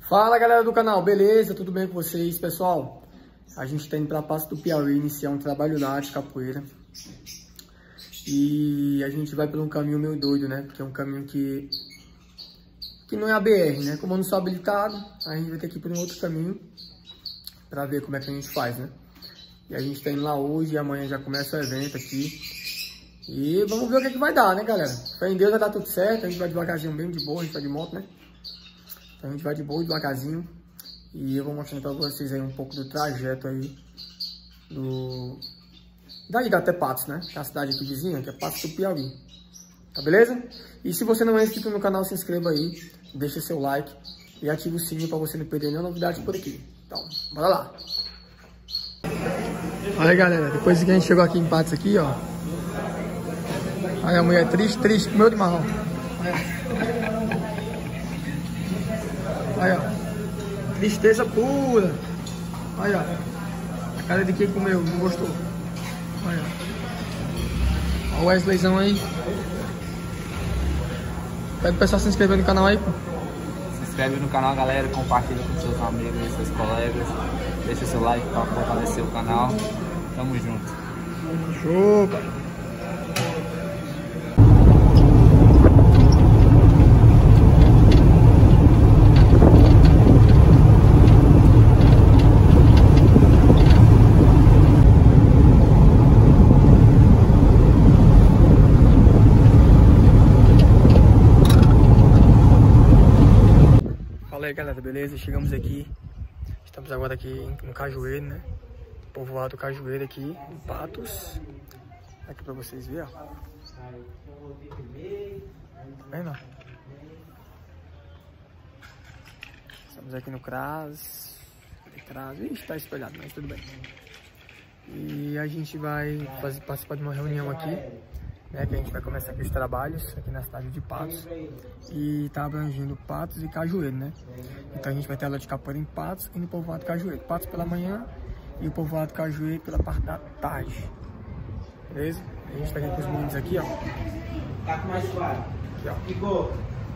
Fala galera do canal, beleza? Tudo bem com vocês? Pessoal, a gente tá indo pra Passo do Piauí iniciar um trabalho lá de capoeira. E a gente vai por um caminho meio doido, né? Porque é um caminho que não é a BR, né? Como eu não sou habilitado, a gente vai ter que ir por um outro caminho pra ver como é que a gente faz, né? E a gente tá indo lá hoje e amanhã já começa o evento aqui. E vamos ver o que é que vai dar, né, galera? Fé em Deus vai dar tudo certo, a gente vai devagarzinho, bem de boa, a gente vai de moto, né? Então a gente vai de boa, devagarzinho. E eu vou mostrando pra vocês aí um pouco do trajeto aí daí até Patos, né? Que é a cidade aqui vizinha, que é Patos do Piauí. Tá beleza? E se você não é inscrito no canal, se inscreva aí, deixa seu like e ative o sininho pra você não perder nenhuma novidade por aqui. Então, bora lá! Olha aí, galera, depois que a gente chegou aqui em Patos aqui, ó. Aí a mulher triste, comeu de marrom. Aí, ó. Tristeza pura. Aí, ó. A cara de quem comeu, não gostou. Aí, ó. Ó o Wesleyzão aí. Pede o pessoal se inscrever no canal aí, pô. Se inscreve no canal, galera. Compartilha com seus amigos e seus colegas. Deixa seu like para fortalecer o canal. Tamo junto. Show, pai. Fala aí, galera, beleza? Chegamos aqui. Estamos agora aqui no Cajueiro, né? Povoado Cajueiro aqui, em Patos. Aqui pra vocês verem, ó. Tá vendo? Estamos aqui no CRAS. Ixi, tá espelhado, mas tudo bem. E a gente vai participar de uma reunião aqui, né? Que a gente vai começar aqui os trabalhos aqui na cidade de Patos. E tá abrangendo Patos e Cajueiro, né? Então a gente vai ter aula de capoeira em Patos e no povoado Cajueiro. Patos pela manhã e o povoado Cajueiro pela parte da tarde. Beleza? A gente tá aqui com os meninos aqui, ó. Tá com mais claro. Aqui, ó. Ficou?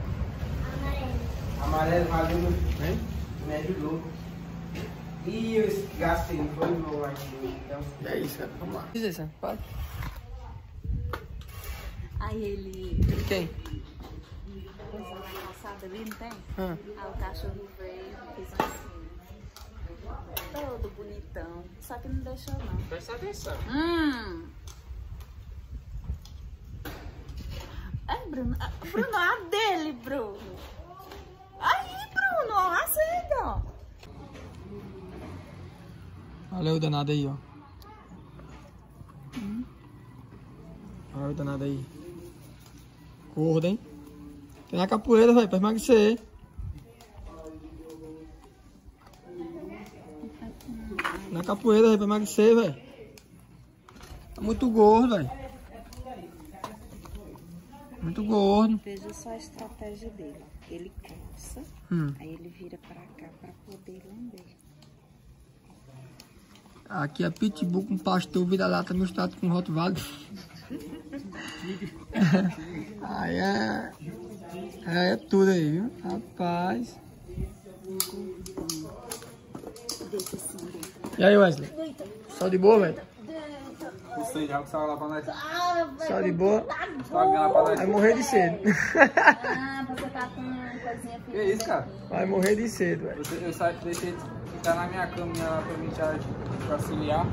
Amarelo, valeu, Hein? médio louco. E eu gastei, não foi no aqui, então. E é isso, cara. Vamos lá. Diz isso, pode. Aí ele... Quem? Pensou na calçada ali, não tem? Ah. Aí o cachorro veio, fez assim. Todo bonitão. Só que não deixou não. Presta atenção. É, Bruno. Bruno, a dele, Bruno. Aí, Bruno, aceita. Olha o danado aí, ó. Olha o danado aí. Gordo, hein? Tem na capoeira, velho, pra emagrecer. Na capoeira, velho, pra emagrecer, velho. Tá muito gordo, velho. Muito gordo. Veja só a estratégia dele. Ele coça, aí ele vira pra cá pra poder lamber. Aqui é pitbull com pastor, vira-lata misturado com Rottweiler. Aí é tudo aí, viu? Rapaz. E aí, Wesley? Só de boa, velho? Isso aí, já que você vai lá pra nós. Só de boa? Vai Vai morrer de cedo. Você tá com coisinha. Que isso, cara? Vai morrer de cedo, velho. Eu deixei ficar na minha caminha lá pra mim te auxiliar.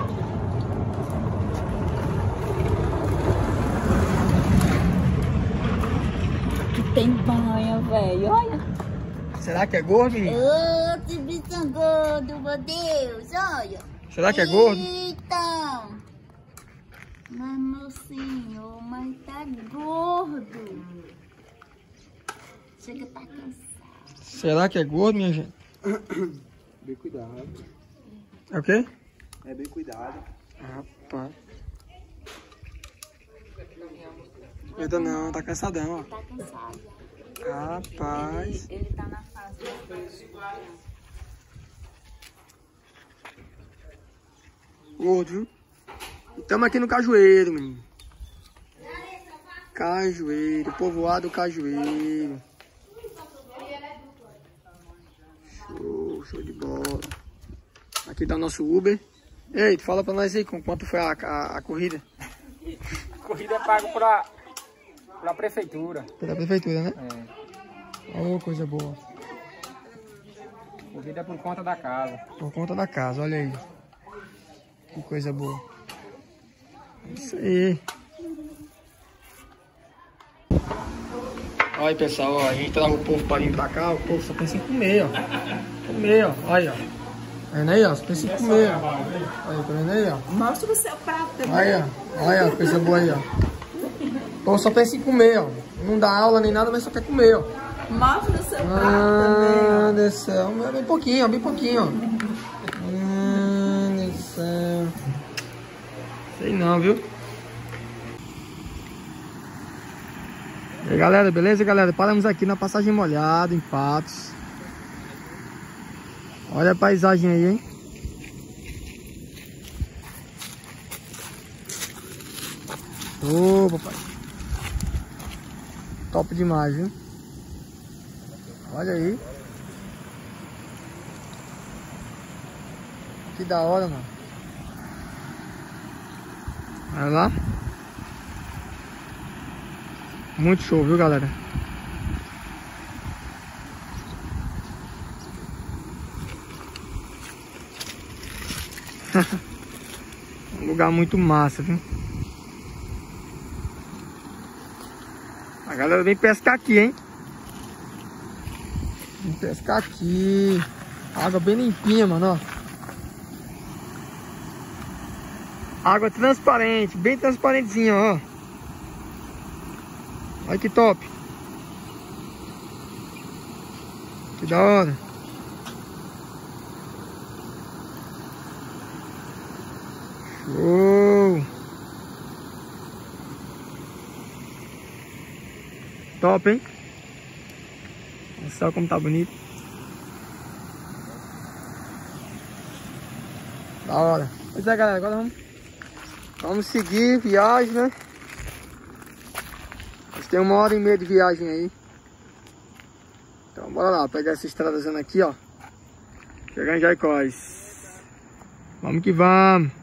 Que tem banha, velho. Olha. Será que é gordo, menino? Ô, que bicho gordo, meu Deus. Olha. Será que é gordo? Eita. Mas, meu senhor, mas tá gordo. Chega, tá cansado. Será que é gordo, minha gente? Bem cuidado. É o quê? É bem cuidado. Rapaz. Eita não, tá cansadão, ó. Tá cansado. Rapaz. Ele tá na fase de... Gordo, viu? Estamos aqui no Cajueiro, menino. Cajueiro, povoado Cajueiro. show de bola. Aqui tá o nosso Uber. Ei, fala pra nós aí quanto foi a corrida. A corrida é paga pra prefeitura. Pela prefeitura, né? É. Oh, coisa boa. A corrida é por conta da casa. Por conta da casa, olha aí. Que coisa boa. Isso aí. Olha aí, pessoal, ó, a gente traz o povo pra vir pra cá, o povo só pensa em comer, ó. Comer, ó. Olha, ó. Tá vendo aí, ó? Só pensa em comer, ó. Olha, tá vendo aí, ó? Mostra o seu prato também. Olha, olha, coisa boa aí, ó. O povo só pensa em comer, ó. Não dá aula nem nada, mas só quer comer, ó. Mostra o seu prato também. Meu Deus do céu. Bem pouquinho, ó. Bem pouquinho, ó. Meu Deus do céu. Sei não, viu? E aí, galera, beleza, galera? Paramos aqui na Passagem Molhada, em Patos. Olha a paisagem aí, hein? Ô, papai. Top demais, viu? Olha aí. Que da hora, mano. Olha lá. Muito show, viu, galera? Um lugar muito massa, viu? A galera vem pescar aqui, hein? Vem pescar aqui. Água bem limpinha, mano, ó. Água transparente, bem transparentezinha, ó. Olha que top. Que da hora. Show. Top, hein? Olha só como tá bonito. Da hora. Pois é, galera, agora vamos seguir viagem, né? Tem 1h30 de viagem aí. Então bora lá, pegar essa estradazona aqui, ó. Chegar em Jaicós. Vamos que vamos.